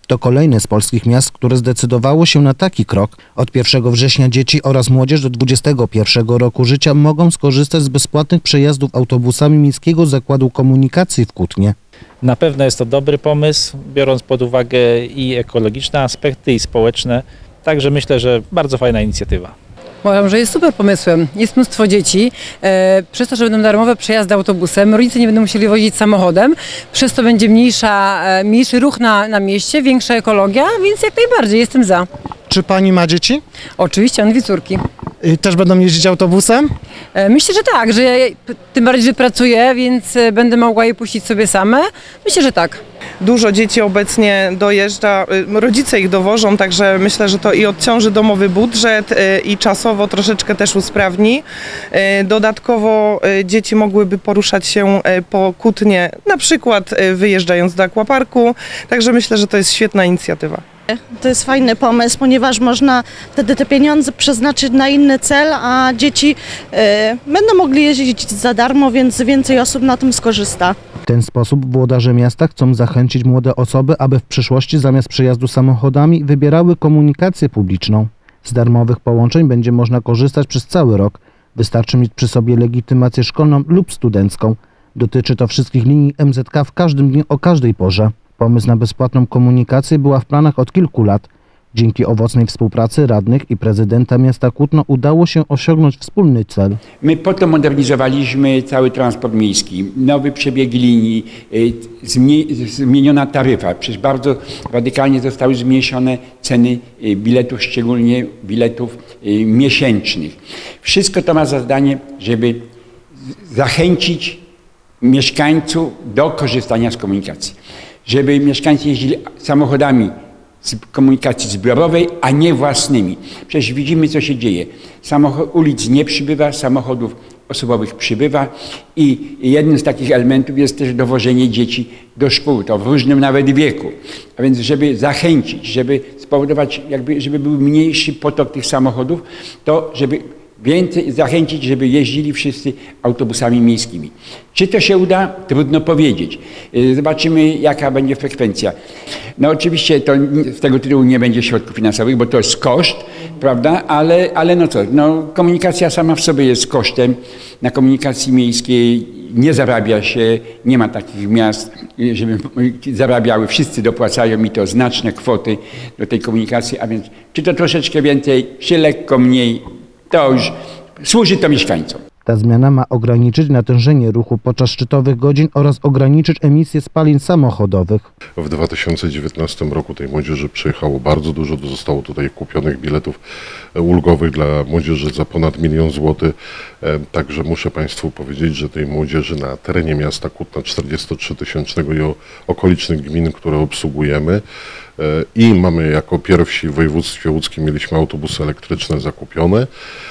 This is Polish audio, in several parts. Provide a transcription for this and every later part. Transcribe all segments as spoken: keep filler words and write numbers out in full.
To kolejne z polskich miast, które zdecydowało się na taki krok. Od pierwszego września dzieci oraz młodzież do dwudziestego pierwszego roku życia mogą skorzystać z bezpłatnych przejazdów autobusami Miejskiego Zakładu Komunikacji w Kutnie. Na pewno jest to dobry pomysł, biorąc pod uwagę i ekologiczne aspekty, i społeczne. Także myślę, że bardzo fajna inicjatywa. Uważam, że jest super pomysłem. Jest mnóstwo dzieci. E, przez to, że będą darmowe przejazdy autobusem, rodzice nie będą musieli wozić samochodem. Przez to będzie mniejsza, e, mniejszy ruch na, na mieście, większa ekologia, więc jak najbardziej jestem za. Czy pani ma dzieci? Oczywiście, on dwie córki. I też będą jeździć autobusem? E, myślę, że tak, że ja, tym bardziej, że pracuję, więc będę mogła je puścić sobie same. Myślę, że tak. Dużo dzieci obecnie dojeżdża, rodzice ich dowożą, także myślę, że to i odciąży domowy budżet i czasowo troszeczkę też usprawni. Dodatkowo dzieci mogłyby poruszać się po Kutnie, na przykład wyjeżdżając do aquaparku, także myślę, że to jest świetna inicjatywa. To jest fajny pomysł, ponieważ można wtedy te pieniądze przeznaczyć na inny cel, a dzieci y, będą mogli jeździć za darmo, więc więcej osób na tym skorzysta. W ten sposób włodarze miasta chcą zachęcić młode osoby, aby w przyszłości zamiast przejazdu samochodami wybierały komunikację publiczną. Z darmowych połączeń będzie można korzystać przez cały rok. Wystarczy mieć przy sobie legitymację szkolną lub studencką. Dotyczy to wszystkich linii M Z K w każdym dniu o każdej porze. Pomysł na bezpłatną komunikację była w planach od kilku lat. Dzięki owocnej współpracy radnych i prezydenta miasta Kutno udało się osiągnąć wspólny cel. My po to modernizowaliśmy cały transport miejski. Nowy przebieg linii, zmieniona taryfa. Przecież bardzo radykalnie zostały zmniejszone ceny biletów, szczególnie biletów miesięcznych. Wszystko to ma za zadanie, żeby zachęcić mieszkańców do korzystania z komunikacji. Żeby mieszkańcy jeździli samochodami z komunikacji zbiorowej, a nie własnymi. Przecież widzimy, co się dzieje. Samochod, ulic nie przybywa, samochodów osobowych przybywa i jednym z takich elementów jest też dowożenie dzieci do szkół, to w różnym nawet wieku. A więc żeby zachęcić, żeby spowodować, jakby, żeby był mniejszy potok tych samochodów, to żeby więcej zachęcić, żeby jeździli wszyscy autobusami miejskimi. Czy to się uda? Trudno powiedzieć. Zobaczymy, jaka będzie frekwencja. No oczywiście to z tego tytułu nie będzie środków finansowych, bo to jest koszt, prawda? Ale, ale no co, no komunikacja sama w sobie jest kosztem. Na komunikacji miejskiej nie zarabia się, nie ma takich miast, żeby zarabiały. Wszyscy dopłacają i to znaczne kwoty do tej komunikacji, a więc czy to troszeczkę więcej, czy lekko mniej, to już służy to mieszkańcom. Ta zmiana ma ograniczyć natężenie ruchu podczas szczytowych godzin oraz ograniczyć emisję spalin samochodowych. W dwa tysiące dziewiętnastym roku tej młodzieży przyjechało bardzo dużo. Zostało tutaj kupionych biletów ulgowych dla młodzieży za ponad milion złotych. Także muszę Państwu powiedzieć, że tej młodzieży na terenie miasta Kutna czterdziestotrzytysięcznego i okolicznych gmin, które obsługujemy, i mamy jako pierwsi w województwie łódzkim mieliśmy autobusy elektryczne zakupione.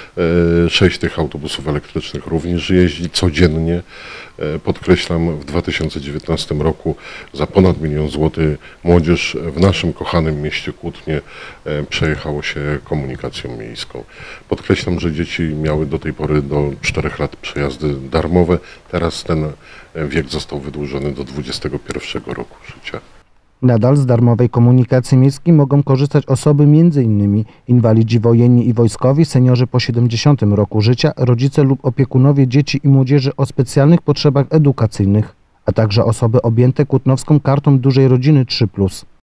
Sześć tych autobusów elektrycznych również jeździ codziennie. Podkreślam, w dwa tysiące dziewiętnastym roku za ponad milion złotych młodzież w naszym kochanym mieście Kutnie przejechało się komunikacją miejską. Podkreślam, że dzieci miały do tej pory do czterech lat przejazdy darmowe. Teraz ten wiek został wydłużony do dwudziestego pierwszego roku życia. Nadal z darmowej komunikacji miejskiej mogą korzystać osoby między innymi inwalidzi wojenni i wojskowi, seniorzy po siedemdziesiątym roku życia, rodzice lub opiekunowie dzieci i młodzieży o specjalnych potrzebach edukacyjnych, a także osoby objęte kutnowską kartą dużej rodziny trzy plus.